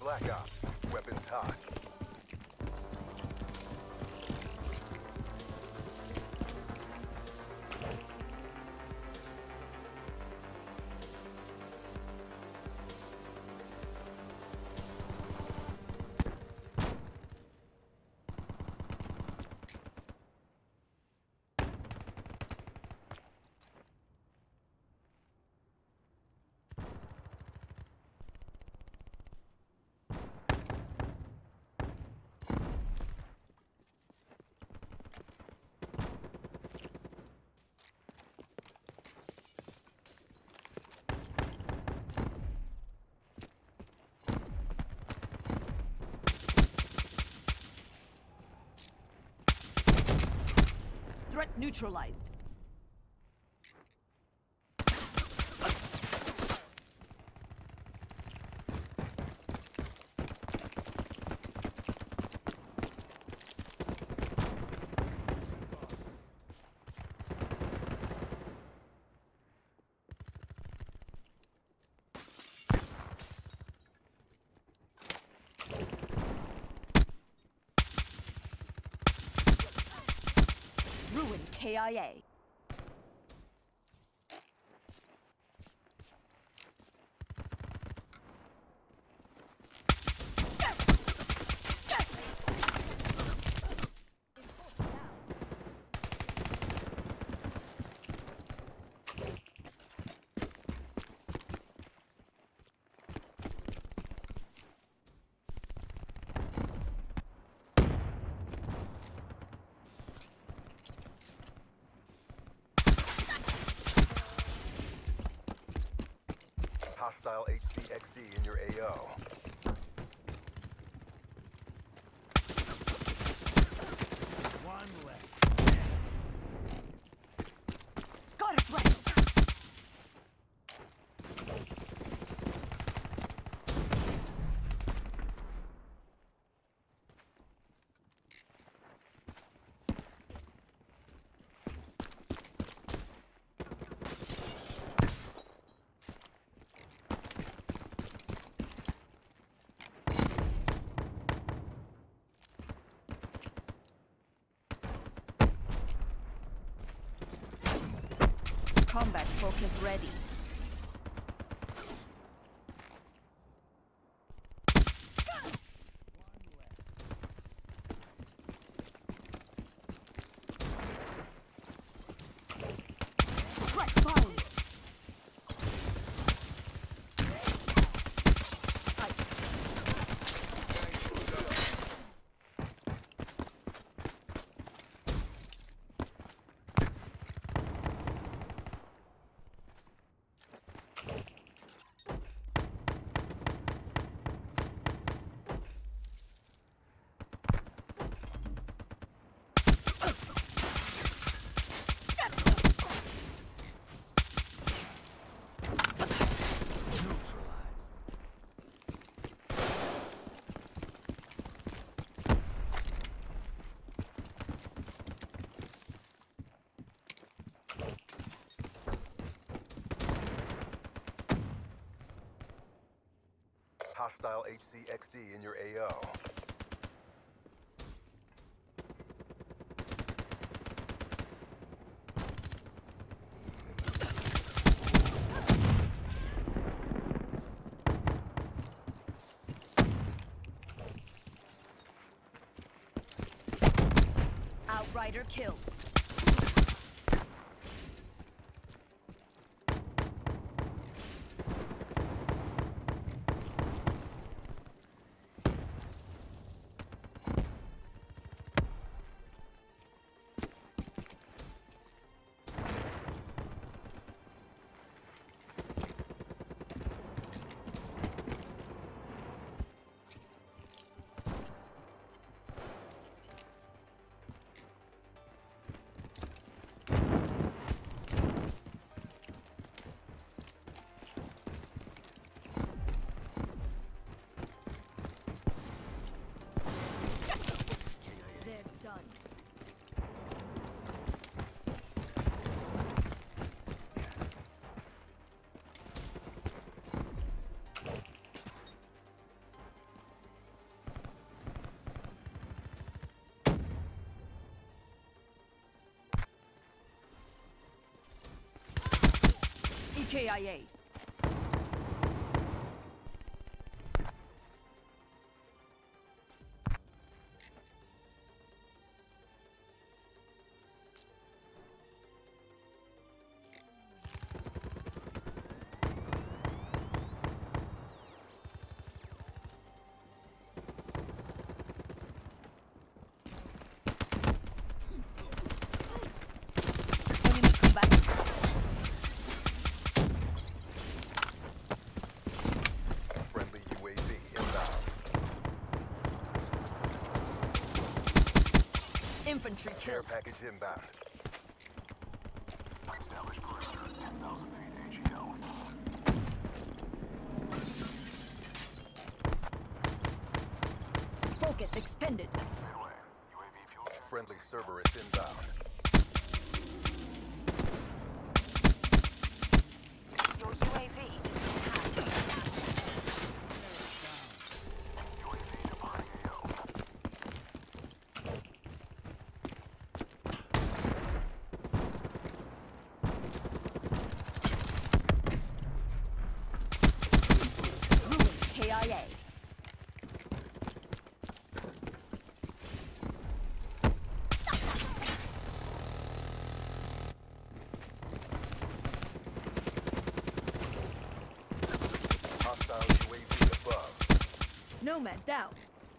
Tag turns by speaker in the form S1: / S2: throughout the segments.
S1: Black Ops. Weapons hot.
S2: Threat neutralized. Ruin KIA.
S1: Hostile HCXD in your AO.
S3: One left.
S2: Got it right. Combat focus ready. Threat found.
S1: Hostile HCXD in your AO.
S2: Outrider killed. KIA. Enemy combatant.
S1: Friendly UAV inbound.
S2: Infantry
S1: Care
S2: killed.
S1: package inbound.
S3: Established perimeter 10,000 feet AGL.
S2: Focus expended.
S3: Midway. UAV fuel check.
S1: Friendly Cerberus inbound.
S2: Your UAV is
S3: UAV departing AO.
S2: ruined. KIA.
S1: Hostile UAV above.
S2: Nomad down.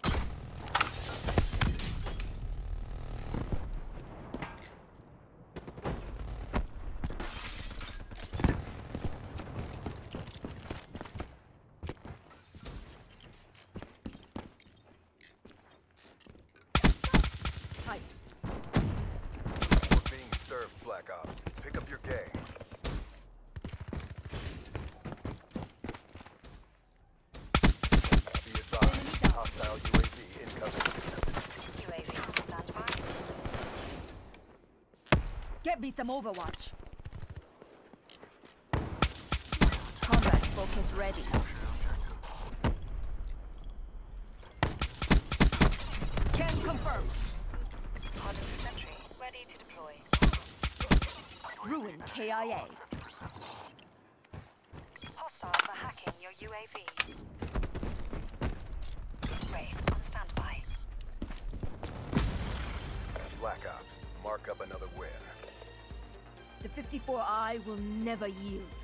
S2: Heist.
S1: We're being served, Black Ops. Pick up your game. Be advised. Hostile UAV incoming.
S2: UAV on standby. Get me some Overwatch. Combat focus ready. Can confirm.
S4: Hardened sentry, ready to deploy.
S2: Ruin KIA.
S4: Hostiles are hacking your UAV. Wraith on standby.
S1: Black Ops. Mark up another win.
S2: The 54I will never yield.